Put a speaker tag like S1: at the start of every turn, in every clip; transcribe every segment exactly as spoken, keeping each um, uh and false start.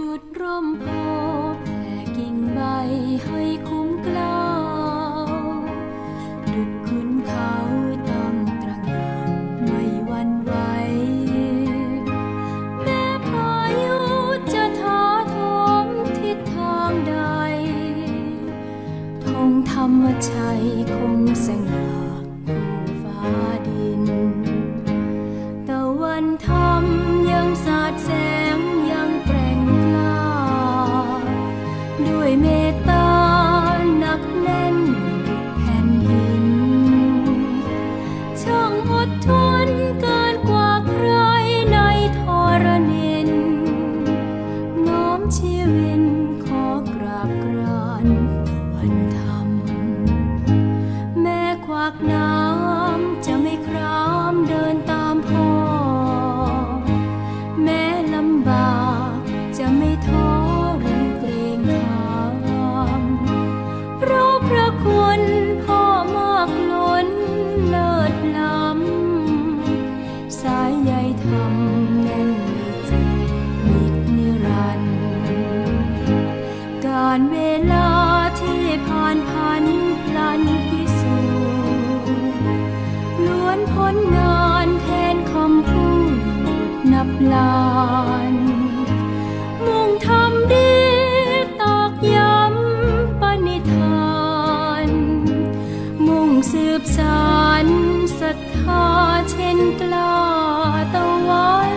S1: ดุจร่มโพแผ่กิ่งใบให้คุ้มกล้าวดุจขุนเขาตั้งตระหง่านไม่หวั่นไหวแม้พายุจะท้าโถมทิศทางใดธงธรรมชัยคงสง่าคู่ฟ้าดินตะวันธรรมยังสาดแสงยังแกร่งกล้าด้วยเมตตาหนักแน่นดุจแผ่นดินช่างอดทนเกินกว่าใครในธรณีน้อมชีวิตขอกราบกรานตะวันธรรมแม้ขวากน้ำจะไม่ครามเดินตามพ่อแม้ลำบากจะไม่ท้อหรือเกรงขามเพราะพระคุณพ่อมากล้นเลิศล้ำสายใยธรรมแน่นในจิตนิจนิรันดร์การเวลาที่ผ่านพันพลันพิสูจน์ล้วนผลงานแทนคำพูดนับล้านมุ่งทำดีตอกย้ำปณิธานมุ่งสืบสานศรัทธาเช่นกล้าตะวัน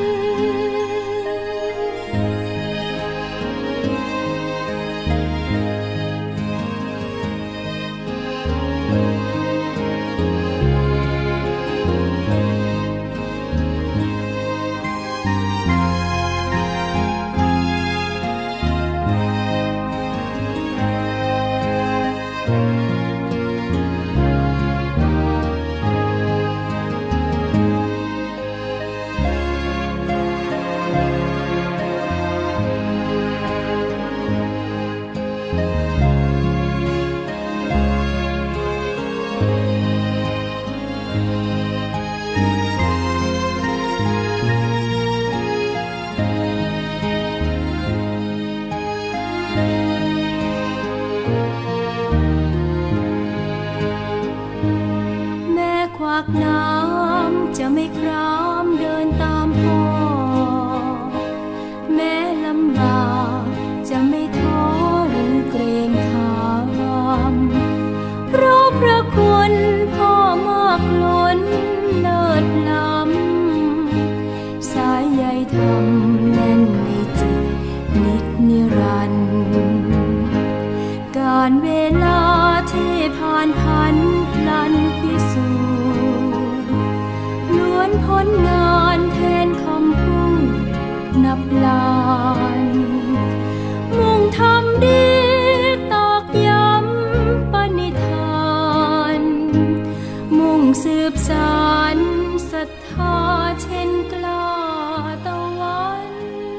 S1: น้ำจะไม่ครามเดินตามพ่อแม้ลำบากจะไม่ท้อหรือเกรงขามเพราะพระคุณพ่อมากล้นเลิศล้ำสายใยธรรมแน่นในจิตนิจนิรันดร์การเวลาที่ผ่านพันพลันพิสูจน์ล้วนผลงานแทนคำพูดนับล้านมุ่งทำดีตอกย้ำปณิธานมุ่งสืบสานศรัทธาเช่นกล้าตะวัน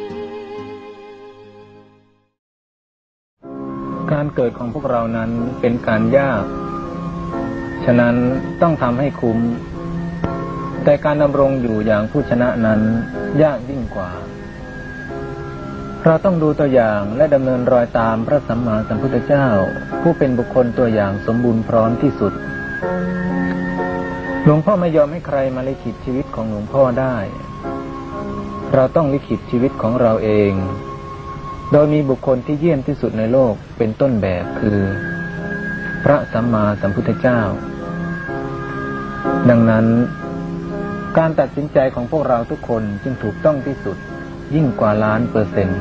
S2: การเกิดของพวกเรานั้นเป็นการยากฉะนั้นต้องทำให้คุ้มแต่การดำรงอยู่อย่างผู้ชนะนั้นยากยิ่งกว่าเราต้องดูตัวอย่างและดำเนินรอยตามพระสัมมาสัมพุทธเจ้าผู้เป็นบุคคลตัวอย่างสมบูรณ์พร้อมที่สุดหลวงพ่อไม่ยอมให้ใครมาลิขิตชีวิตของหลวงพ่อได้เราต้องลิขิตชีวิตของเราเองโดยมีบุคคลที่เยี่ยมที่สุดในโลกเป็นต้นแบบคือพระสัมมาสัมพุทธเจ้าดังนั้นการตัดสินใจของพวกเราทุกคนจึงถูกต้องที่สุดยิ่งกว่าล้านเปอร์เซ็นต์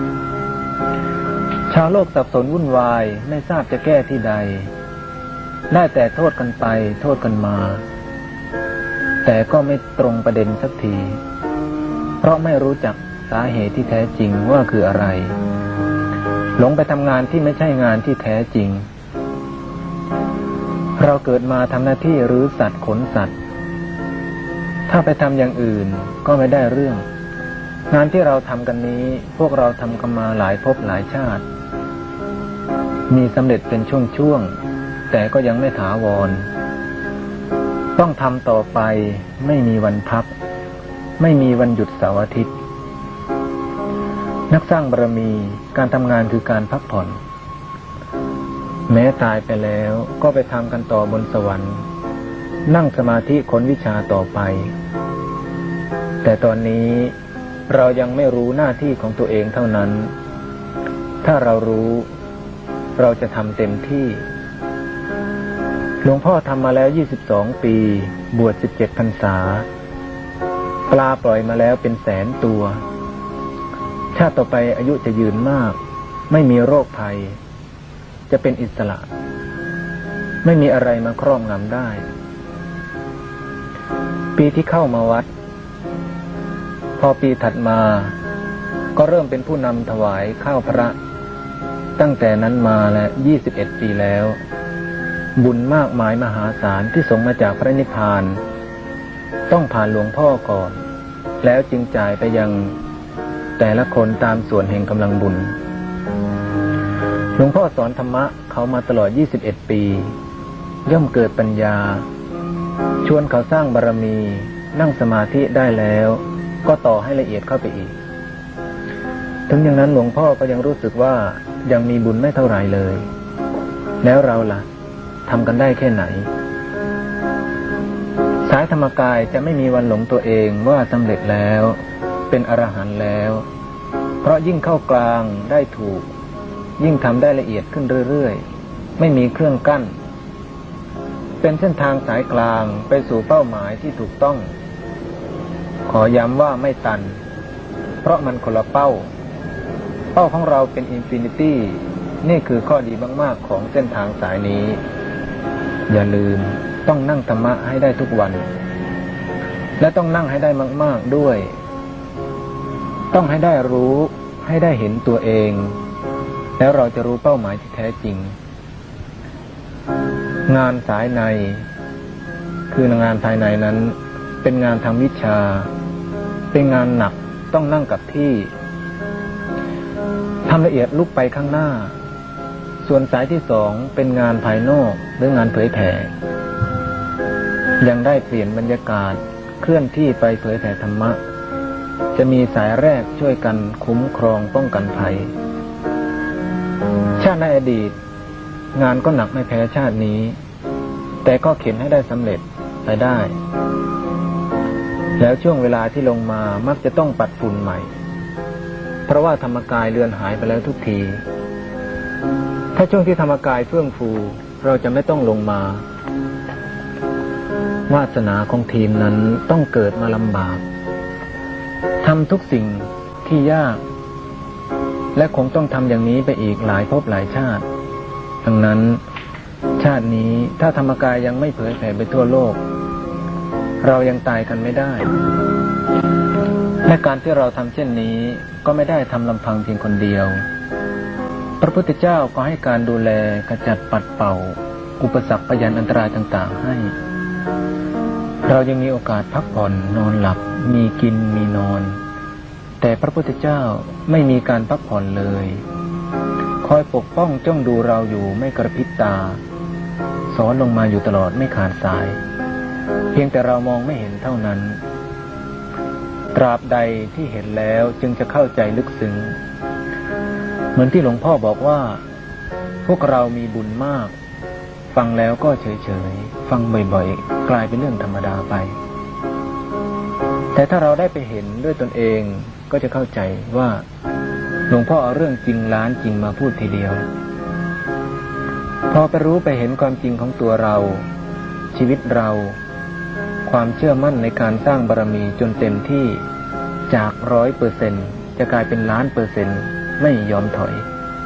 S2: ชาวโลกสับสนวุ่นวายไม่ทราบจะแก้ที่ใดได้แต่โทษกันไปโทษกันมาแต่ก็ไม่ตรงประเด็นสักทีเพราะไม่รู้จักสาเหตุที่แท้จริงว่าคืออะไรหลงไปทำงานที่ไม่ใช่งานที่แท้จริงเราเกิดมาทำหน้าที่รื้อสัตว์ขนสัตว์ถ้าไปทำอย่างอื่นก็ไม่ได้เรื่องงานที่เราทำกันนี้พวกเราทำกันมาหลายภพหลายชาติมีสำเร็จเป็นช่วงๆแต่ก็ยังไม่ถาวรต้องทำต่อไปไม่มีวันพักไม่มีวันหยุดเสาร์อาทิตย์นักสร้างบารมีการทำงานคือการพักผ่อนแม้ตายไปแล้วก็ไปทำกันต่อบนสวรรค์นั่งสมาธิค้นวิชาต่อไปแต่ตอนนี้เรายังไม่รู้หน้าที่ของตัวเองเท่านั้นถ้าเรารู้เราจะทำเต็มที่หลวงพ่อทำมาแล้วยี่สิบสองปีบวชสิบเจ็ดพรรษาปลาปล่อยมาแล้วเป็นแสนตัวชาติต่อไปอายุจะยืนมากไม่มีโรคภัยจะเป็นอิสระไม่มีอะไรมาครอบงำได้ปีที่เข้ามาวัดพอปีถัดมาก็เริ่มเป็นผู้นำถวายข้าวพระตั้งแต่นั้นมาและยี่สิบเอ็ดปีแล้วบุญมากมายมหาศาลที่ส่งมาจากพระนิพพานต้องผ่านหลวงพ่อก่อนแล้วจึงจ่ายไปยังแต่ละคนตามส่วนแห่งกำลังบุญหลวงพ่อสอนธรรมะเขามาตลอดยี่สิบเอ็ดปีย่อมเกิดปัญญาชวนเขาสร้างบารมีนั่งสมาธิได้แล้วก็ต่อให้ละเอียดเข้าไปอีกถึงอย่างนั้นหลวงพ่อก็ยังรู้สึกว่ายังมีบุญไม่เท่าไหร่เลยแล้วเราล่ะทำกันได้แค่ไหนสายธรรมกายจะไม่มีวันหลงตัวเองว่าสำเร็จแล้วเป็นอรหันต์แล้วเพราะยิ่งเข้ากลางได้ถูกยิ่งทำได้ละเอียดขึ้นเรื่อยๆไม่มีเครื่องกั้นเป็นเส้นทางสายกลางไปสู่เป้าหมายที่ถูกต้องขอย้ำว่าไม่ตันเพราะมันคนละเป้าเป้าของเราเป็นอินฟินิตี้นี่คือข้อดีมากๆของเส้นทางสายนี้อย่าลืมต้องนั่งธรรมะให้ได้ทุกวันและต้องนั่งให้ได้มากๆด้วยต้องให้ได้รู้ให้ได้เห็นตัวเองแล้วเราจะรู้เป้าหมายที่แท้จริงงานสายในคืองานภายในนั้นเป็นงานทางวิชาเป็นงานหนักต้องนั่งกับที่ทำละเอียดลุกไปข้างหน้าส่วนสายที่สองเป็นงานภายนอกหรืองานเผยแผ่ยังได้เปลี่ยนบรรยากาศเคลื่อนที่ไปเผยแผ่ธรรมะจะมีสายแรกช่วยกันคุ้มครองป้องกันภัยชาติในอดีตงานก็หนักไม่แพ้ชาตินี้แต่ก็เข็นให้ได้สำเร็จไปได้แล้วช่วงเวลาที่ลงมามักจะต้องปัดฝุ่นใหม่เพราะว่าธรรมกายเลือนหายไปแล้วทุกทีถ้าช่วงที่ธรรมกายเฟื่องฟูเราจะไม่ต้องลงมาวาสนาของทีมนั้นต้องเกิดมาลำบากทำทุกสิ่งที่ยากและคงต้องทำอย่างนี้ไปอีกหลายภพหลายชาติดังนั้นชาตินี้ถ้าธรรมกายยังไม่เผยแผ่ไปทั่วโลกเรายังตายกันไม่ได้และการที่เราทำเช่นนี้ก็ไม่ได้ทำลำพังเพียงคนเดียวพระพุทธเจ้าก็ให้การดูแลขจัดปัดเป่าอุปสรรคพยันอันตรายต่างๆให้เรายังมีโอกาสพักผ่อนนอนหลับมีกินมีนอนแต่พระพุทธเจ้าไม่มีการพักผ่อนเลยคอยปกป้องจ้องดูเราอยู่ไม่กระพริบตาสอนลงมาอยู่ตลอดไม่ขาดสายเพียงแต่เรามองไม่เห็นเท่านั้นตราบใดที่เห็นแล้วจึงจะเข้าใจลึกซึ้งเหมือนที่หลวงพ่อบอกว่าพวกเรามีบุญมากฟังแล้วก็เฉยๆฟังบ่อยๆกลายเป็นเรื่องธรรมดาไปแต่ถ้าเราได้ไปเห็นด้วยตนเองก็จะเข้าใจว่าหลวงพ่อเอาเรื่องจริงล้านจริงมาพูดทีเดียวพอไปรู้ไปเห็นความจริงของตัวเราชีวิตเราความเชื่อมั่นในการสร้างบารมีจนเต็มที่จากร้อยเปอร์เซ็นต์จะกลายเป็นล้านเปอร์เซ็นต์ไม่ยอมถอย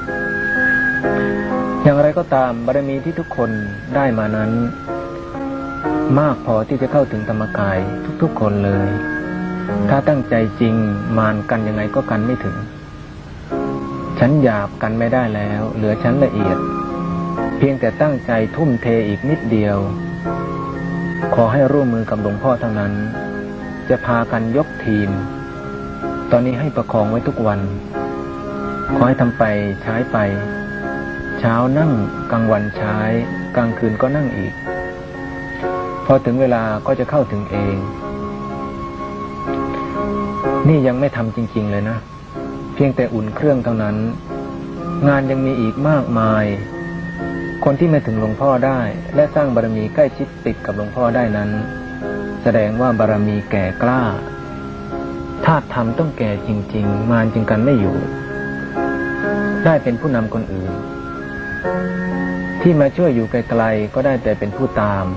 S2: อย่างไรก็ตามบารมีที่ทุกคนได้มานั้นมากพอที่จะเข้าถึงธรรมกายทุกๆคนเลยถ้าตั้งใจจริงมารกันยังไงก็กันไม่ถึงชั้นหยาบกันไม่ได้แล้วเหลือชั้นละเอียดเพียงแต่ตั้งใจทุ่มเทอีกนิดเดียวขอให้ร่วมมือกับหลวงพ่อเท่านั้นจะพากันยกทีมตอนนี้ให้ประคองไว้ทุกวันขอให้ทำไปใช้ไปเช้านั่งกลางวันใช้กลางคืนก็นั่งอีกพอถึงเวลาก็จะเข้าถึงเองนี่ยังไม่ทำจริงๆเลยนะเพียงแต่อุ่นเครื่องเท่านั้นงานยังมีอีกมากมายคนที่ไม่ถึงหลวงพ่อได้และสร้างบารมีใกล้ชิดติดกับหลวงพ่อได้นั้นแสดงว่าบารมีแก่กล้าธาตุธรรมต้องแก่จริงๆมารจึงกันไม่อยู่ได้เป็นผู้นำคนอื่นที่มาช่วยอยู่ไกลๆก็ได้แต่เป็นผู้ตาม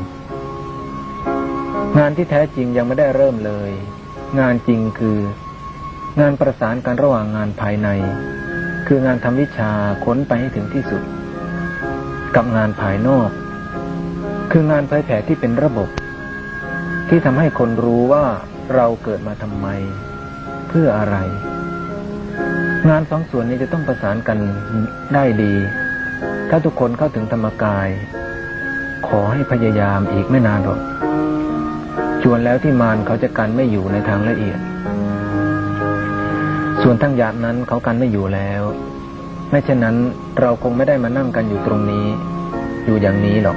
S2: งานที่แท้จริงยังไม่ได้เริ่มเลยงานจริงคืองานประสานกันระหว่างงานภายในคืองานทำวิชาค้นไปให้ถึงที่สุดกับงานภายนอกคืองานเผยแผ่ที่เป็นระบบที่ทำให้คนรู้ว่าเราเกิดมาทำไมเพื่ออะไรงานสองส่วนนี้จะต้องประสานกันได้ดีถ้าทุกคนเข้าถึงธรรมกายขอให้พยายามอีกไม่นานหรอกชวนแล้วที่มารเขาจะกันไม่อยู่ในทางละเอียดส่วนทางหยาบนั้นเขากันไม่อยู่แล้วไม่เช่นนั้นเราคงไม่ได้มานั่งกันอยู่ตรงนี้อยู่อย่างนี้หรอก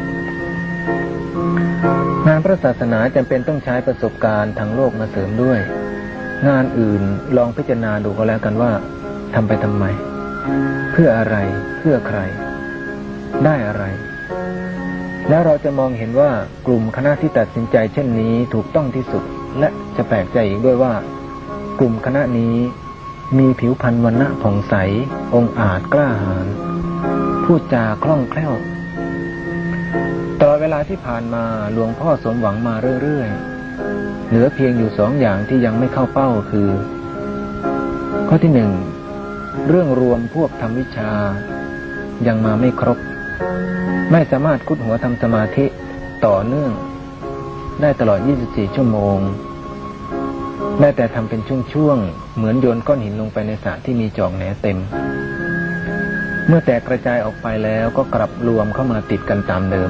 S2: งานพระศาสนาจำเป็นต้องใช้ประสบการณ์ทางโลกมาเสริมด้วยงานอื่นลองพิจารณาดูก็แล้วกันว่าทำไปทำไมเพื่ออะไรเพื่อใครได้อะไรแล้วเราจะมองเห็นว่ากลุ่มคณะที่ตัดสินใจเช่นนี้ถูกต้องที่สุดและจะแปลกใจอีกด้วยว่ากลุ่มคณะนี้มีผิวพรรณวรรณะผ่องใสองอาจกล้าหาญพูดจาคล่องแคล่วตลอดเวลาที่ผ่านมาหลวงพ่อสมหวังมาเรื่อยๆเหลือเพียงอยู่สองอย่างที่ยังไม่เข้าเป้าคือข้อที่หนึ่งเรื่องรวมพวกทำวิชายังมาไม่ครบไม่สามารถคุดหัวทำสมาธิต่อเนื่องได้ตลอดยี่สิบสี่ชั่วโมงได้แต่ทำเป็นช่วงๆเหมือนโยนก้อนหินลงไปในสระที่มีจอกแหนเต็มเมื่อแตกกระจายออกไปแล้วก็กลับรวมเข้ามาติดกันตามเดิม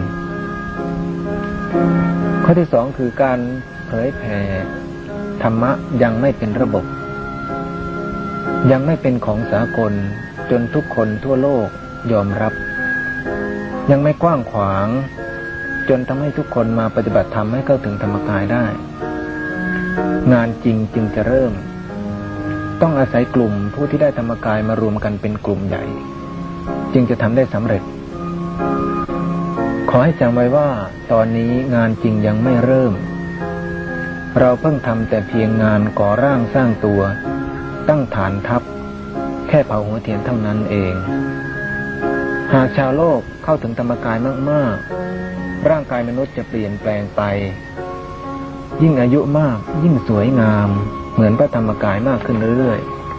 S2: ข้อที่สองคือการเผยแผ่ธรรมะยังไม่เป็นระบบยังไม่เป็นของสากลจนทุกคนทั่วโลกยอมรับยังไม่กว้างขวางจนทำให้ทุกคนมาปฏิบัติธรรมให้เข้าถึงธรรมกายได้งานจริงจึงจะเริ่มต้องอาศัยกลุ่มผู้ที่ได้ธรรมกายมารวมกันเป็นกลุ่มใหญ่จึงจะทำได้สำเร็จขอให้จำไว้ว่าตอนนี้งานจริงยังไม่เริ่มเราเพิ่งทำแต่เพียงงานก่อร่างสร้างตัวตั้งฐานทัพแค่เผาหัวเทียนเท่านั้นเองหากชาวโลกเข้าถึงธรรมกายมากๆร่างกายมนุษย์จะเปลี่ยนแปลงไปยิ่งอายุมากยิ่งสวยงามเหมือนพระธรรมกายมากขึ้นเรื่อย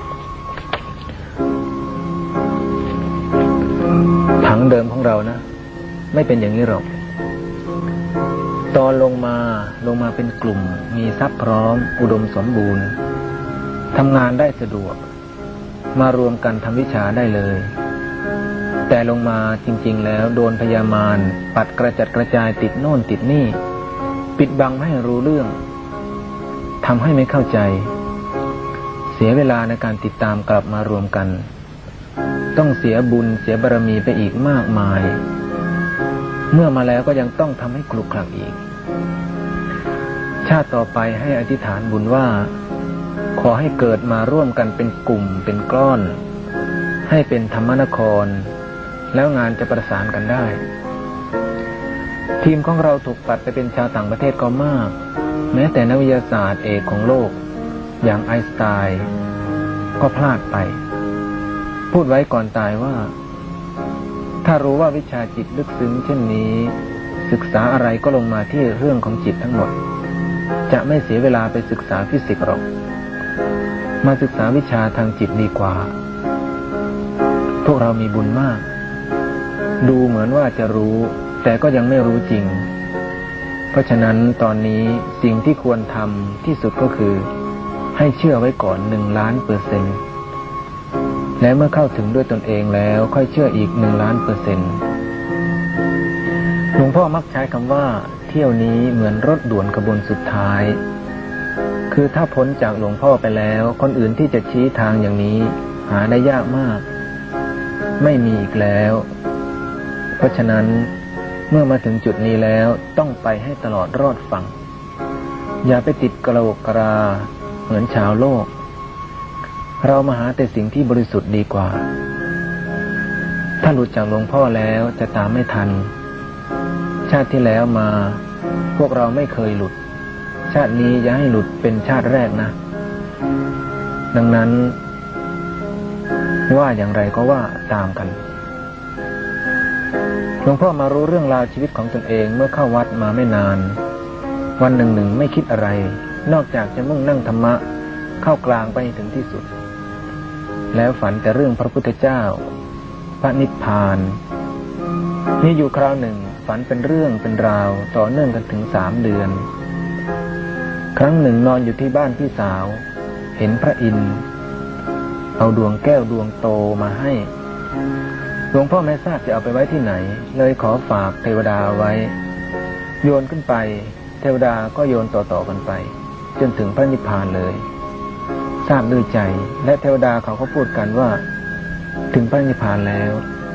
S2: ๆผังเดิมของเรานะไม่เป็นอย่างนี้หรอกตอนลงมาลงมาเป็นกลุ่มมีทรัพย์พร้อมอุดมสมบูรณ์ทำงานได้สะดวกมารวมกันทำวิชาได้เลยแต่ลงมาจริงๆแล้วโดนพยามารปัดกระจัดกระจายติดโน่นติดนี่ปิดบังไม่ให้รู้เรื่องทำให้ไม่เข้าใจเสียเวลาในการติดตามกลับมารวมกันต้องเสียบุญเสียบารมีไปอีกมากมายเมื่อมาแล้วก็ยังต้องทำให้คลุกคลักอีกชาติต่อไปให้อธิษฐานบุญว่าขอให้เกิดมาร่วมกันเป็นกลุ่มเป็นก้อนให้เป็นธรรมนครแล้วงานจะประสานกันได้ทีมของเราถูกปัดไปเป็นชาวต่างประเทศก็มากแม้แต่นักวิทยาศาสตร์เอกของโลกอย่างไอน์สไตน์ก็พลาดไปพูดไว้ก่อนตายว่าถ้ารู้ว่าวิชาจิตลึกซึ้งเช่นนี้ศึกษาอะไรก็ลงมาที่เรื่องของจิตทั้งหมดจะไม่เสียเวลาไปศึกษาฟิสิกส์หรอกมาศึกษาวิชาทางจิตดีกว่าพวกเรามีบุญมากดูเหมือนว่าจะรู้แต่ก็ยังไม่รู้จริงเพราะฉะนั้นตอนนี้สิ่งที่ควรทำที่สุดก็คือให้เชื่อไว้ก่อนหนึ่งล้านเปอร์เซ็นต์และเมื่อเข้าถึงด้วยตนเองแล้วค่อยเชื่ออีกหนึ่งล้านเปอร์เซ็นต์หลวงพ่อมักใช้คำว่าเที่ยวนี้เหมือนรถด่วนขบวนสุดท้ายคือถ้าพ้นจากหลวงพ่อไปแล้วคนอื่นที่จะชี้ทางอย่างนี้หาได้ยากมากไม่มีอีกแล้วเพราะฉะนั้นเมื่อมาถึงจุดนี้แล้วต้องไปให้ตลอดรอดฝั่งอย่าไปติดกระโหลกกระลาเหมือนชาวโลกเรามาหาแต่สิ่งที่บริสุทธิ์ดีกว่าถ้าหลุดจากหลวงพ่อแล้วจะตามไม่ทันชาติที่แล้วมาพวกเราไม่เคยหลุดชาตินี้อย่าให้หลุดเป็นชาติแรกนะดังนั้นว่าอย่างไรก็ว่าตามกันหลวงพ่อมารู้เรื่องราวชีวิตของตนเองเมื่อเข้าวัดมาไม่นานวันหนึ่งหนึ่งไม่คิดอะไรนอกจากจะมุ่งนั่งธรรมะเข้ากลางไปถึงที่สุดแล้วฝันแต่เรื่องพระพุทธเจ้าพระนิพพานนี่อยู่คราวหนึ่งฝันเป็นเรื่องเป็นราวต่อเนื่องกันถึงสามเดือนครั้งหนึ่งนอนอยู่ที่บ้านพี่สาวเห็นพระอินทร์เอาดวงแก้วดวงโตมาให้หลวงพ่อไม่ทราบจะเอาไปไว้ที่ไหนเลยขอฝากเทวดาไว้โยนขึ้นไปเทวดาก็โยนต่อๆกันไปจนถึงพระนิพพานเลยทราบด้วยใจและเทวดาเขาก็พูดกันว่าถึงพระนิพพานแล้ว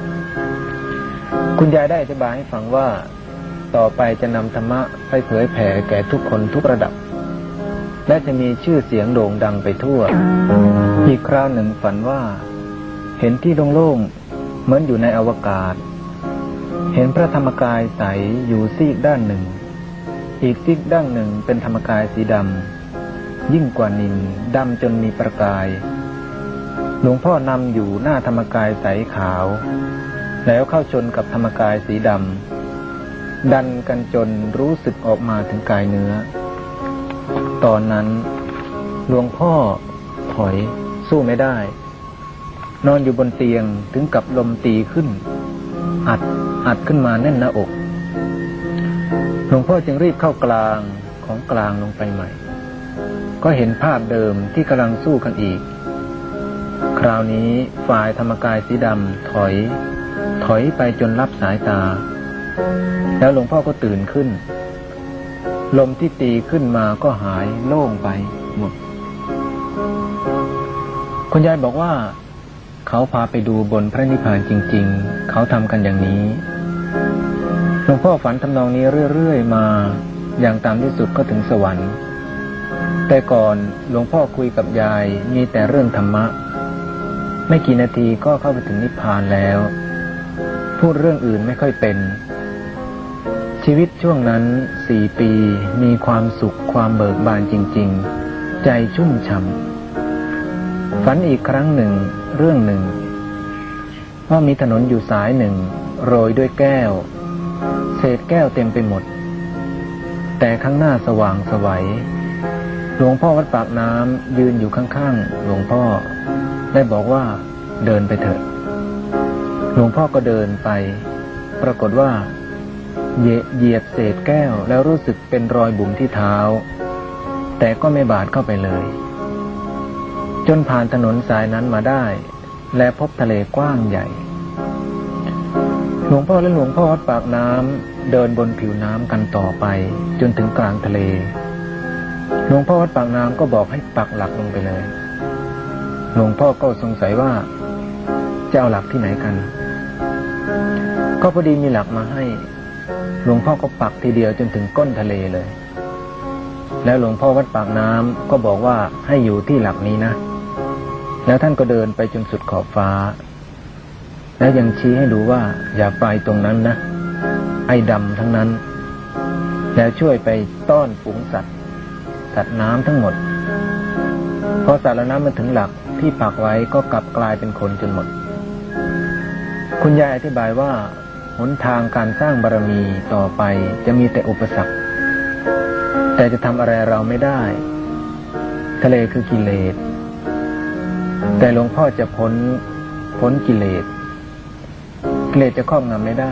S2: คุณยายได้อธิบายให้ฟังว่าต่อไปจะนำธรรมะไปเผยแผ่แก่ทุกคนทุกระดับและจะมีชื่อเสียงโด่งดังไปทั่วอีกคราวหนึ่งฝันว่าเห็นที่โล่งๆเหมือนอยู่ในอวกาศเห็นพระธรรมกายใสอยู่ซีกด้านหนึ่งอีกซีกด้านหนึ่งเป็นธรรมกายสีดำยิ่งกว่านิลดำจนมีประกายหลวงพ่อนำอยู่หน้าธรรมกายใสขาวแล้วเข้าชนกับธรรมกายสีดำดันกันจนรู้สึกออกมาถึงกายเนื้อตอนนั้นหลวงพ่อถอยสู้ไม่ได้นอนอยู่บนเตียงถึงกับลมตีขึ้นอัดอัดขึ้นมาแน่นหน้าอกหลวงพ่อจึงรีบเข้ากลางของกลางลงไปใหม่ก็เห็นภาพเดิมที่กำลังสู้กันอีกคราวนี้ฝ่ายธรรมกายสีดำถอยถอยไปจนรับสายตาแล้วหลวงพ่อก็ตื่นขึ้นลมที่ตีขึ้นมาก็หายโล่งไปหมดคุณยายบอกว่าเขาพาไปดูบนพระนิพพานจริงๆเขาทำกันอย่างนี้หลวงพ่อฝันทำนองนี้เรื่อยๆมาอย่างตามที่สุดก็ถึงสวรรค์แต่ก่อนหลวงพ่อคุยกับยายมีแต่เรื่องธรรมะไม่กี่นาทีก็เข้าไปถึงนิพพานแล้วพูดเรื่องอื่นไม่ค่อยเป็นชีวิตช่วงนั้นสี่ปีมีความสุขความเบิกบานจริงๆใจชุ่มฉ่ำฝันอีกครั้งหนึ่งเรื่องหนึ่งว่ามีถนนอยู่สายหนึ่งโรยด้วยแก้วเศษแก้วเต็มไปหมดแต่ข้างหน้าสว่างไสวหลวงพ่อวัดปากน้ำยืนอยู่ข้างๆหลวงพ่อได้บอกว่าเดินไปเถอะหลวงพ่อก็เดินไปปรากฏว่าเหยียบเศษแก้วแล้วรู้สึกเป็นรอยบุ๋มที่เท้าแต่ก็ไม่บาดเข้าไปเลยจนผ่านถนนสายนั้นมาได้และพบทะเลกว้างใหญ่หลวงพ่อและหลวงพ่อวัดปากน้ำเดินบนผิวน้ำกันต่อไปจนถึงกลางทะเลหลวงพ่อวัดปากน้ำก็บอกให้ปักหลักลงไปเลยหลวงพ่อก็สงสัยว่าจะเอาหลักที่ไหนกันก็พอดีมีหลักมาให้หลวงพ่อก็ปักทีเดียวจนถึงก้นทะเลเลยแล้วหลวงพ่อวัดปากน้ำก็บอกว่าให้อยู่ที่หลักนี้นะแล้วท่านก็เดินไปจนสุดขอบฟ้าแล้วยังชี้ให้ดูว่าอย่าไปตรงนั้นนะไอ้ดำทั้งนั้นแล้วช่วยไปต้อนฝูงสัตว์สัตว์น้ำทั้งหมดพอสัตว์และน้ำมันถึงหลักที่ปักไว้ก็กลับกลายเป็นคนจนหมดคุณยายอธิบายว่าหนทางการสร้างบารมีต่อไปจะมีแต่อุปสรรคแต่จะทำอะไรเราไม่ได้ทะเลคือกิเลสแต่หลวงพ่อจะพ้นพ้นกิเลสกิเลสจะครอบงำไม่ได้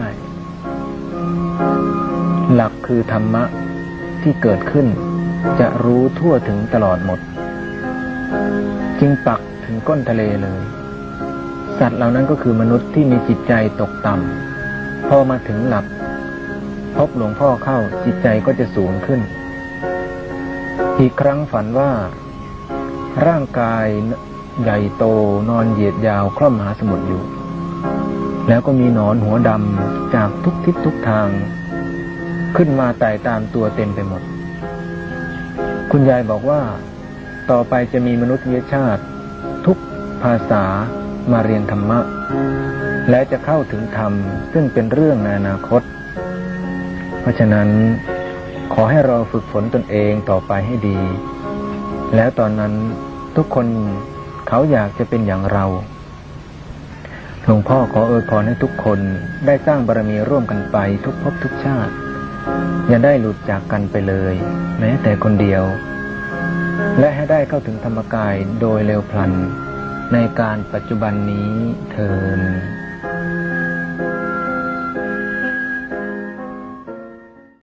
S2: หลักคือธรรมะที่เกิดขึ้นจะรู้ทั่วถึงตลอดหมดจึงปักถึงก้นทะเลเลยสัตว์เหล่านั้นก็คือมนุษย์ที่มีจิตใจตกต่ำพอมาถึงหลักพบหลวงพ่อเข้าจิตใจก็จะสูงขึ้นอีกครั้งฝันว่าร่างกายใหญ่โตนอนเหยียดยาวคล่อมมหาสมุทรอยู่แล้วก็มีหนอนหัวดำจากทุกทิศทุกทางขึ้นมาไต่ตามตัวเต็มไปหมดคุณยายบอกว่าต่อไปจะมีมนุษยชาติทุกภาษามาเรียนธรรมะและจะเข้าถึงธรรมซึ่งเป็นเรื่องในอนาคตเพราะฉะนั้นขอให้เราฝึกฝนตนเองต่อไปให้ดีแล้วตอนนั้นทุกคนเขาอยากจะเป็นอย่างเราหลวงพ่อขออวยพรให้ทุกคนได้สร้างบารมีร่วมกันไปทุกภพทุกชาติอย่าได้หลุดจากกันไปเลยแม้แต่คนเดียวและให้ได้เข้าถึงธรรมกายโดยเร็วพลันในการปัจจุบันนี้เทอญ